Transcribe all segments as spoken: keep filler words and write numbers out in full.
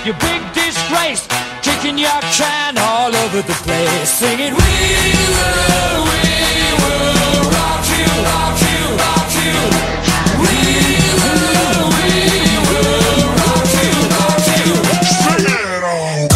you big disgrace, kicking your can all over the place, singing, we will, we will rock you, rock you, rock you. We will, we will rock you, rock you. Sing it on.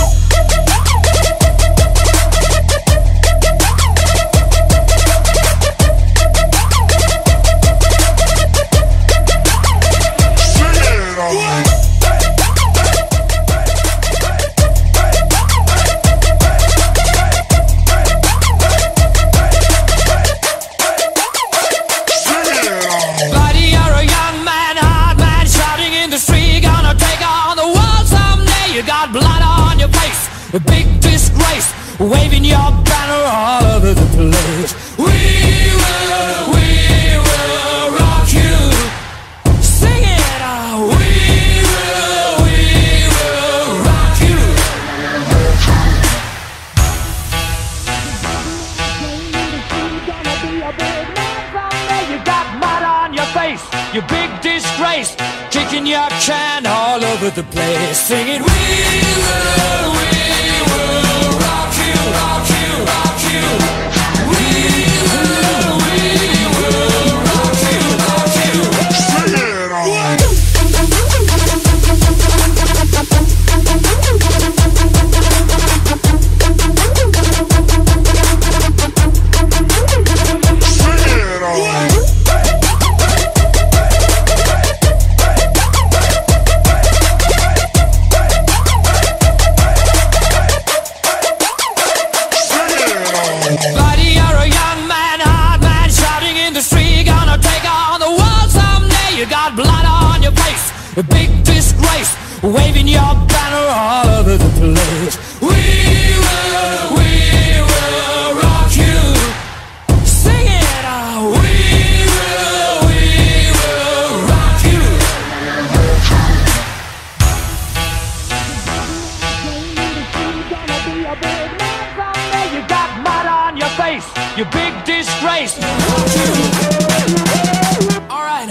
A big disgrace, waving your banner all over the place. We will, we will rock you. Sing it out. We will, we will rock you. Gonna be a big man someday. You got mud on your face, you big disgrace, kicking your can all over the place, singing, we will, we will rock you, rock you, rock you. We will, we will rock you, rock you. Sing it on. A big disgrace, waving your banner all over the place. We will, we will rock you. Sing it out. We will, we will rock you. Gonna be a big man someday. You got mud on your face, you big disgrace. All right.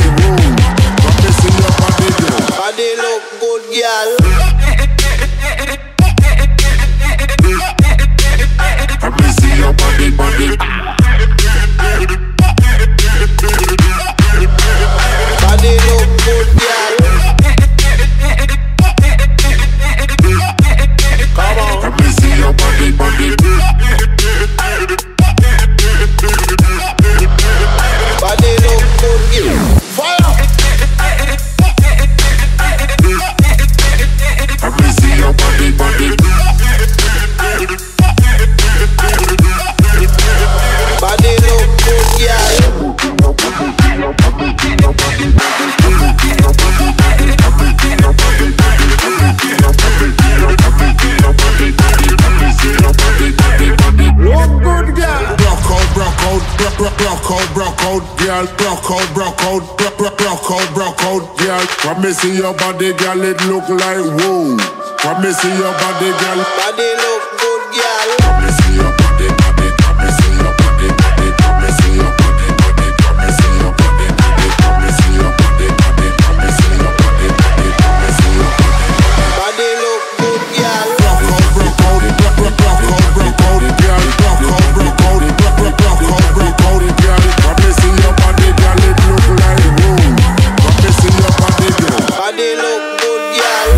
Body look good, girl. out, girl. Broke out, broke out, broke, broke, broke out, broke out, girl. When me see your body, girl, it look like whoa. When me see your body, girl, body look good, girl. When me see your body, body, when me see your body, body, when me see your body, body, when me see your body, body, when me see your body, body, when me see your body, body, when me see your body, body look good, girl. Broke out, broke out, broke, broke, broke out, broke out, girl. Broke out, broke out, broke, broke, broke out, broke out, girl. When me see your body, girl, it look like whoa. When me see your body, girl, body look good, girl.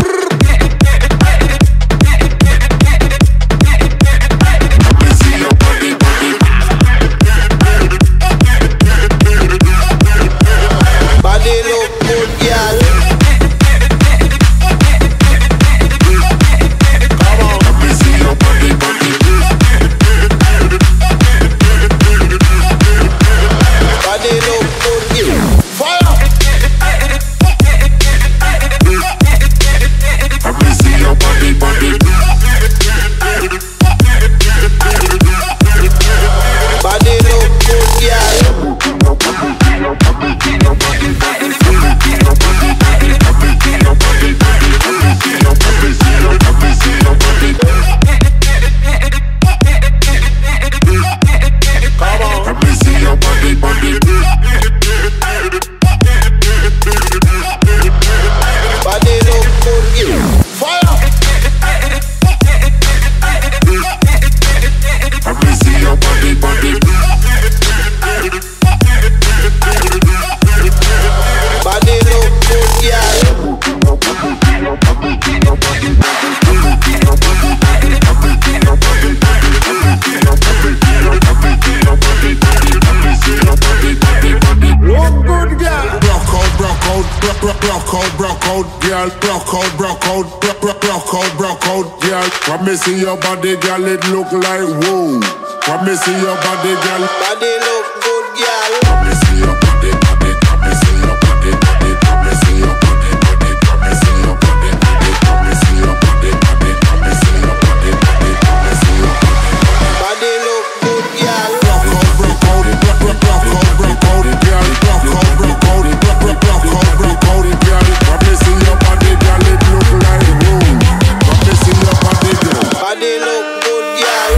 When me see your body, girl, it look like whoa. When me see your body, girl, body look good, girl. When me see your body, body, when me see your body, body, when me see your body, body, when me see your body, body, when me see your body, body, when me see your body, body, when me see your body, body look good, girl. Broke out, broke out, broke, broke, broke out, broke out, girl. Broke out, broke out, broke, broke, broke out, broke out, girl. When me see your body, girl, it look like whoa. When me see your body, girl, body look good, girl.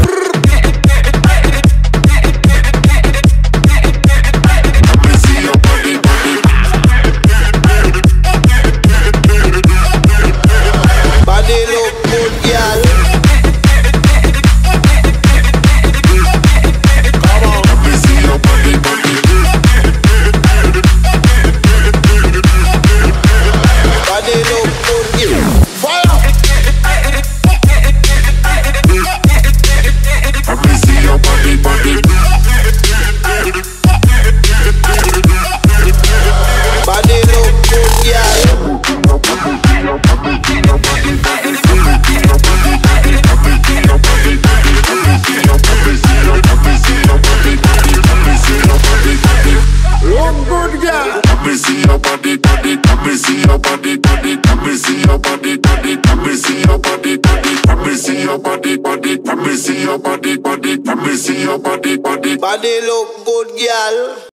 Body look good, girl.